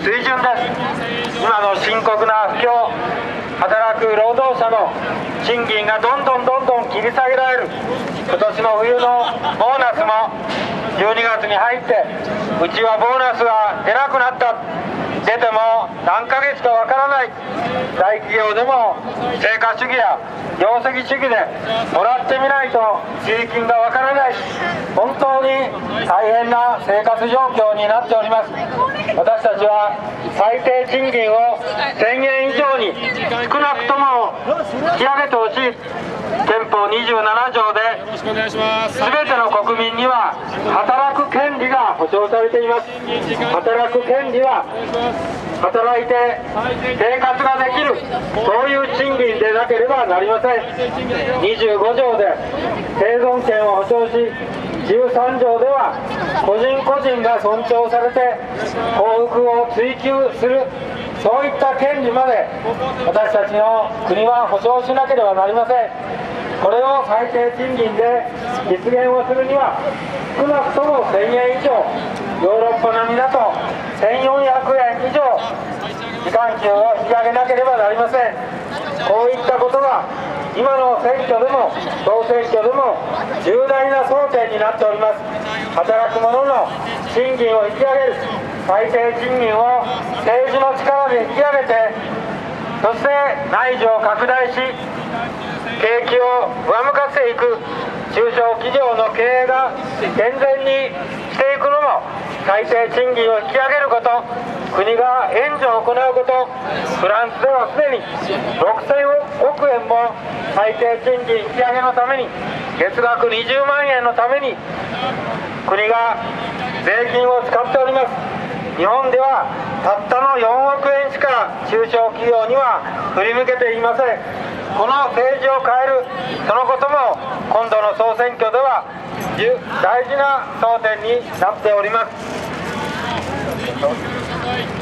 水準です。今の深刻な不況、働く労働者の賃金がどんどん切り下げられる。今年の冬のボーナスも12月に入ってうちはボーナスが出なくなった、出ても何ヶ月かわからない。大企業でも成果主義や業績主義でもらってみないと税金がわからない。本当に大変な生活状況になっております。私たちは最低賃金を1000円以上に少なくとも引き上げてほしい。憲法27条で全ての国民には働く権利が保障されています。働く権利は働いて生活ができる、そういう賃金でなければなりません。25条で生存権を保障し、13条では個人個人が尊重されて幸福を追求する、そういった権利まで私たちの国は保障しなければなりません。これを最低賃金で実現をするには少なくとも1000円以上、ヨーロッパ並みだと1400円以上時間給を引き上げなければなりません。こういったことが今の選挙でも総選挙でも重大な争点になっております。働く者の賃金を引き上げる、最低賃金を政治の力で引き上げて、そして内需を拡大し景気を上向かせていく、中小企業の経営が健全にしていくのも最低賃金を引き上げること、国が援助を行うこと。フランスではすでに6000億円も最低賃金引き上げのために、月額20万円のために国が税金を使っております。日本ではたったの4億円しか中小企業には振り向けていません。この政治を変える、そのことも今度の総選挙では大事な争点になっております。